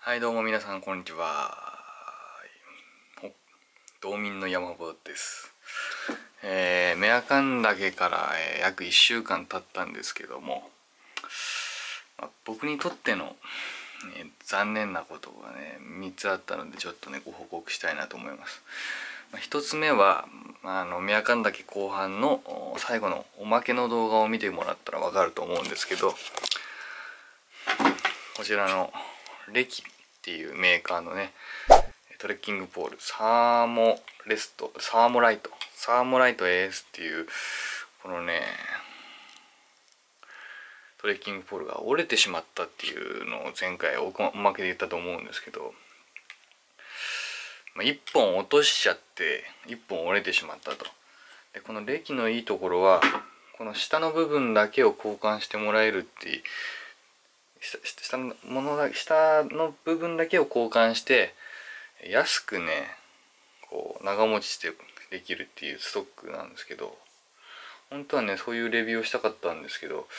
はいどうも皆さんこんにちは。道民の山坊です。メアカン岳から、約1週間経ったんですけども、僕にとっての、残念なことがね3つあったのでちょっとねご報告したいなと思います。1つ目はメアカン岳後半の最後のおまけの動画を見てもらったらわかると思うんですけど、こちらのレキっていうメーカーのねトレッキングポールサーモライトAS っていうこのねトレッキングポールが折れてしまったっていうのを前回おまけで言ったと思うんですけど、1本落としちゃって1本折れてしまったと。でこのレキのいいところはこの下の部分だけを交換してもらえるっていう、下の部分だけを交換して安くねこう長持ちしてできるっていうストックなんですけど、本当はねそういうレビューをしたかったんですけど、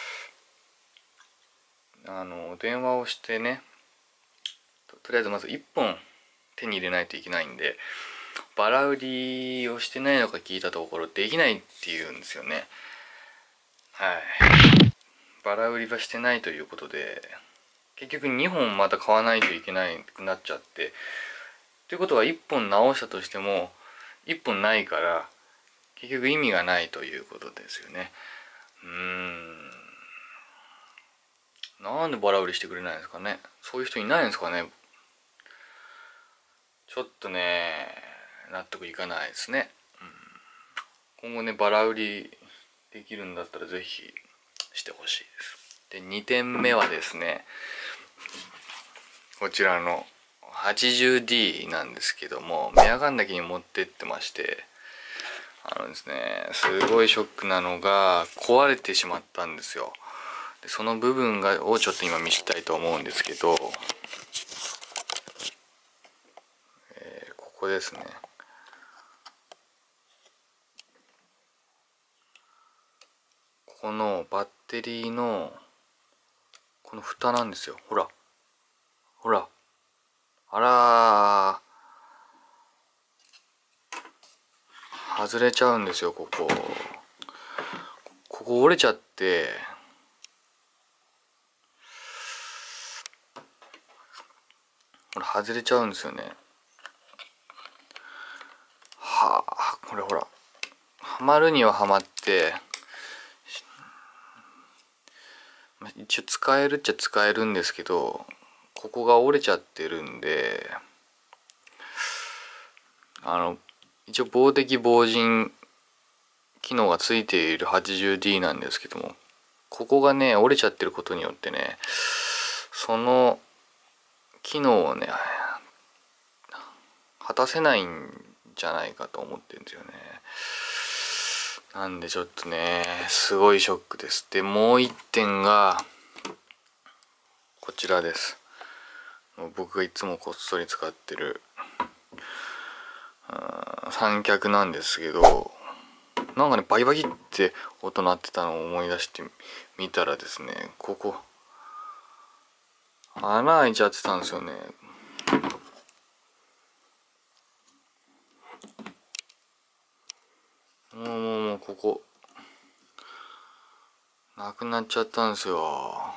電話をしてね、とりあえずまず1本手に入れないといけないんでバラ売りをしてないのか聞いたところできないっていうんですよね。はい、バラ売りはしてないということで結局2本また買わないといけなくなっちゃって、ということは1本直したとしても1本ないから結局意味がないということですよね。なんでバラ売りしてくれないんですかね。そういう人いないんですかね。ちょっとね納得いかないですね。今後ねバラ売りできるんだったら是非してほしいです。で2点目はですね、こちらの 80D なんですけども、メアカン岳に持ってってまして、ですねすごいショックなのが壊れてしまったんですよ。でその部分をちょっと今見せたいと思うんですけど、ここですね。このバッテリーのこの蓋なんですよ。ほらほら、あらー外れちゃうんですよ。ここ折れちゃって、これ外れちゃうんですよね。はあ、これほらはまるにははまって、一応使えるっちゃ使えるんですけど、ここが折れちゃってるんで、一応防滴防塵機能がついている 80D なんですけども、ここがね折れちゃってることによってねその機能をね果たせないんじゃないかと思ってるんですよね。なんでちょっとねすごいショックです。でもう一点がこちらです。僕がいつもこっそり使ってる三脚なんですけど、なんかねバキバキって音鳴ってたのを思い出してみたらですね、ここ穴開いちゃってたんですよね。もうここなくなっちゃったんですよ。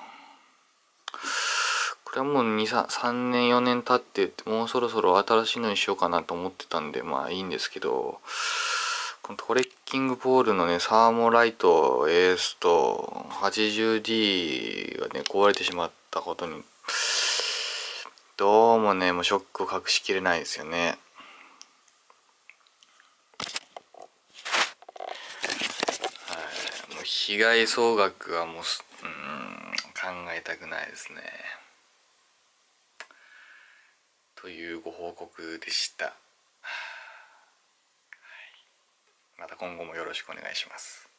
これはもう3年4年経ってもうそろそろ新しいのにしようかなと思ってたんでまあいいんですけど、このトレッキングポールのねサーモライト AS と 80D がね壊れてしまったことにどうもねもうショックを隠しきれないですよね。もう被害総額はもう考えたくないですね。というご報告でした。また今後もよろしくお願いします。